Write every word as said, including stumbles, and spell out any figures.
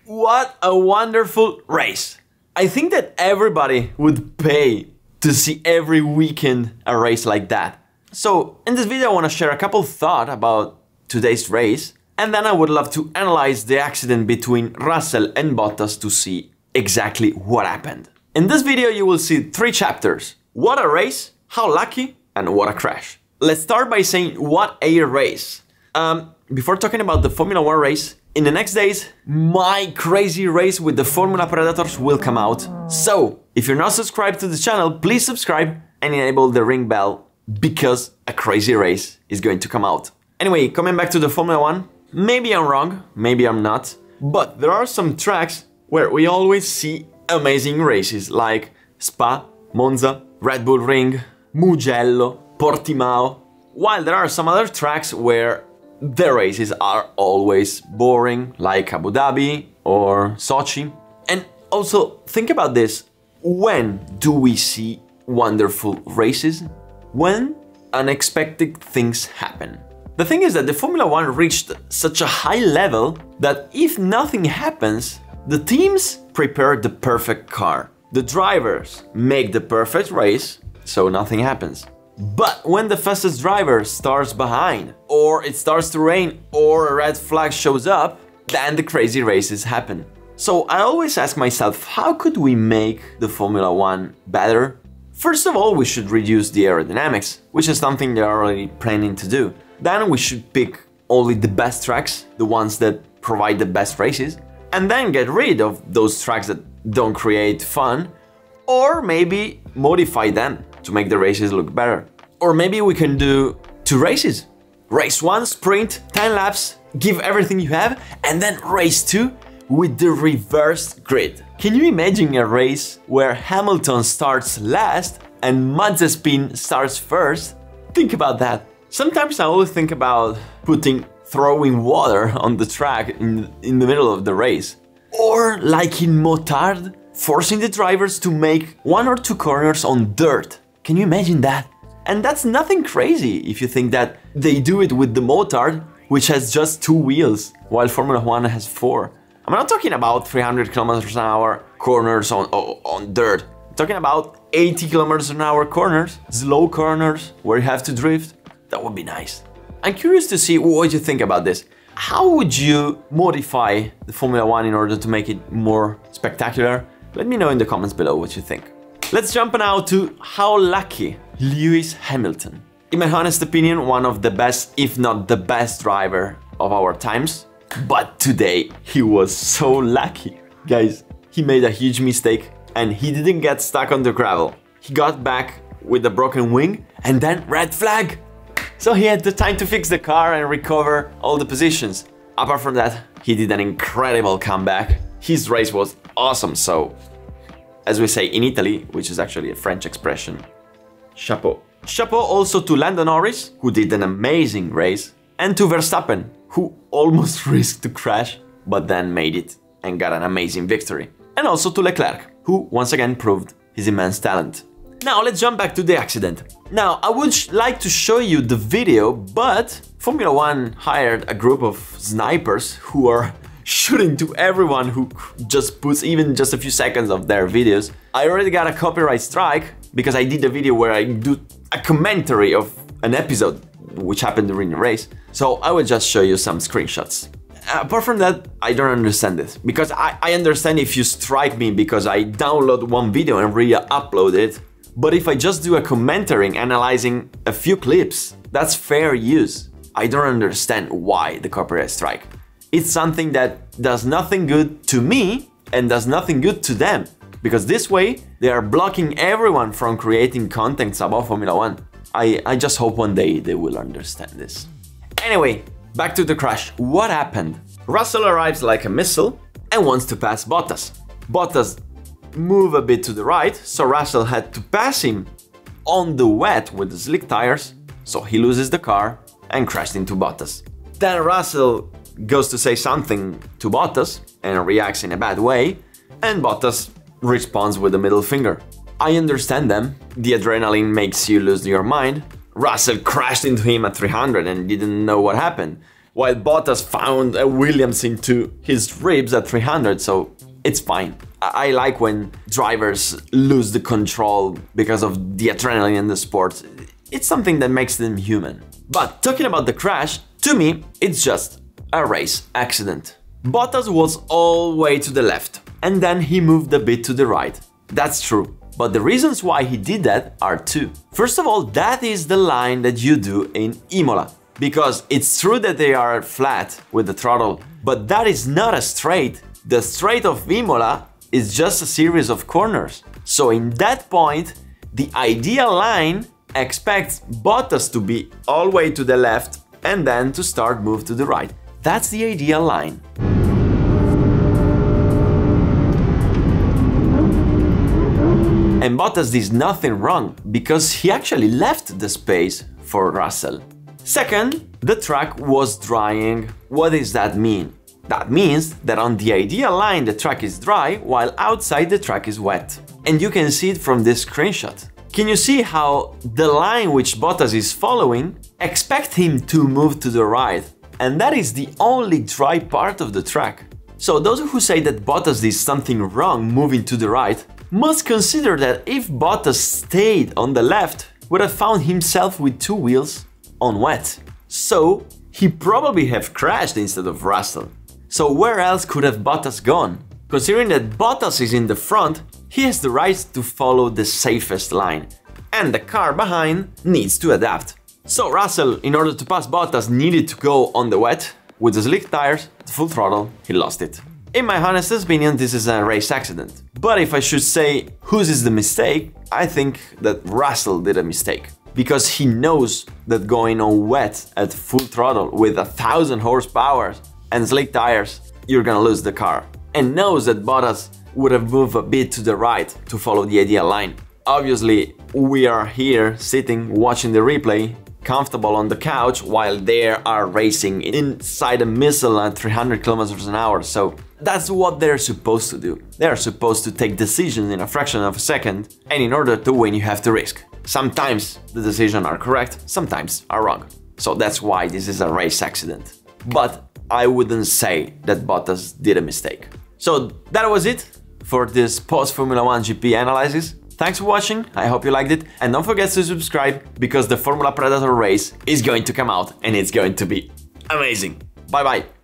What a wonderful race! I think that everybody would pay to see every weekend a race like that. So in this video I want to share a couple thoughts about today's race, and then I would love to analyze the accident between Russell and Bottas to see exactly what happened. In this video you will see three chapters: what a race, how lucky, and what a crash. Let's start by saying what a race. Um, before talking about the Formula One race, in the next days, my crazy race with the Formula Predators will come out. So, if you're not subscribed to the channel, please subscribe and enable the ring bell, because a crazy race is going to come out. Anyway, coming back to the Formula One, maybe I'm wrong, maybe I'm not, but there are some tracks where we always see amazing races like Spa, Monza, Red Bull Ring, Mugello, Portimao, while there are some other tracks where the races are always boring, like Abu Dhabi or Sochi. And also, think about this: when do we see wonderful races? When unexpected things happen. The thing is that the Formula One reached such a high level that if nothing happens, the teams prepare the perfect car. The drivers make the perfect race, so nothing happens. But when the fastest driver starts behind, or it starts to rain, or a red flag shows up, then the crazy races happen. So I always ask myself, how could we make the Formula One better? First of all, we should reduce the aerodynamics, which is something they're already planning to do. Then we should pick only the best tracks, the ones that provide the best races, and then get rid of those tracks that don't create fun, or maybe modify them to make the races look better. Or maybe we can do two races. Race one, sprint, ten laps, give everything you have, and then race two with the reversed grid. Can you imagine a race where Hamilton starts last and Mazepin starts first? Think about that. Sometimes I always think about putting, throwing water on the track in, in the middle of the race. Or like in Motard, forcing the drivers to make one or two corners on dirt. Can you imagine that? And that's nothing crazy if you think that they do it with the Motard, which has just two wheels, while Formula One has four. I'm not talking about three hundred kilometers an hour corners on, on, on dirt. I'm talking about eighty kilometers an hour corners, slow corners, where you have to drift. That would be nice. I'm curious to see what you think about this. How would you modify the Formula One in order to make it more spectacular? Let me know in the comments below what you think. Let's jump now to how lucky Lewis Hamilton. In my honest opinion, one of the best, if not the best driver of our times. But today, he was so lucky. Guys, he made a huge mistake and he didn't get stuck on the gravel. He got back with a broken wing and then red flag. So he had the time to fix the car and recover all the positions. Apart from that, he did an incredible comeback. His race was awesome, so as we say in Italy, which is actually a French expression, chapeau. Chapeau also to Lando Norris, who did an amazing race, and to Verstappen, who almost risked to crash, but then made it and got an amazing victory. And also to Leclerc, who once again proved his immense talent. Now let's jump back to the accident. Now I would like to show you the video, but Formula One hired a group of snipers who are shooting to everyone who just puts even just a few seconds of their videos. I already got a copyright strike because I did a video where I do a commentary of an episode which happened during the race. So I will just show you some screenshots. Apart from that, I don't understand this, because I, I understand if you strike me because I download one video and re-upload it. But if I just do a commentary analyzing a few clips, that's fair use. I don't understand why the copyright strike. It's something that does nothing good to me and does nothing good to them, because this way they are blocking everyone from creating content about Formula One. I, I just hope one day they will understand this. Anyway, back to the crash. What happened? Russell arrives like a missile and wants to pass Bottas. Bottas moved a bit to the right, so Russell had to pass him on the wet with the slick tires, so he loses the car and crashed into Bottas. Then Russell goes to say something to Bottas and reacts in a bad way, and Bottas responds with the middle finger. I understand them, the adrenaline makes you lose your mind. Russell crashed into him at three hundred and didn't know what happened. while Bottas found a Williams into his ribs at three hundred, so it's fine. I, I like when drivers lose the control because of the adrenaline in the sport. It's something that makes them human. But talking about the crash, to me, it's just a race accident. Bottas was all the way to the left, and then he moved a bit to the right. That's true. But the reasons why he did that are two. First of all, that is the line that you do in Imola. Because it's true that they are flat with the throttle, but that is not a straight. The straight of Imola is just a series of corners. So in that point, the ideal line expects Bottas to be all the way to the left and then to start move to the right. That's the ideal line. And Bottas did nothing wrong, because he actually left the space for Russell. Second, the track was drying. What does that mean? That means that on the ideal line the track is dry, while outside the track is wet. And you can see it from this screenshot. Can you see how the line which Bottas is following expects him to move to the right? And that is the only dry part of the track. So those who say that Bottas did something wrong moving to the right must consider that if Bottas stayed on the left, would have found himself with two wheels on wet. So he probably have crashed instead of Russell. So where else could have Bottas gone? Considering that Bottas is in the front, he has the right to follow the safest line, and the car behind needs to adapt. So Russell, in order to pass Bottas, needed to go on the wet. With the slick tires, the full throttle, he lost it. In my honest opinion, this is a race accident. But if I should say whose is the mistake, I think that Russell did a mistake. Because he knows that going on wet at full throttle with a thousand horsepower and slick tires, you're gonna lose the car. And knows that Bottas would have moved a bit to the right to follow the ideal line. Obviously, we are here sitting, watching the replay, comfortable on the couch, while they are racing inside a missile at three hundred kilometers an hour. So that's what they're supposed to do. They're supposed to take decisions in a fraction of a second, and in order to win you have to risk. Sometimes the decisions are correct, sometimes are wrong. So that's why this is a race accident. But I wouldn't say that Bottas did a mistake. So that was it for this post-Formula one G P analysis. Thanks for watching, I hope you liked it, and don't forget to subscribe, because the Formula Predator race is going to come out and it's going to be amazing. Bye bye!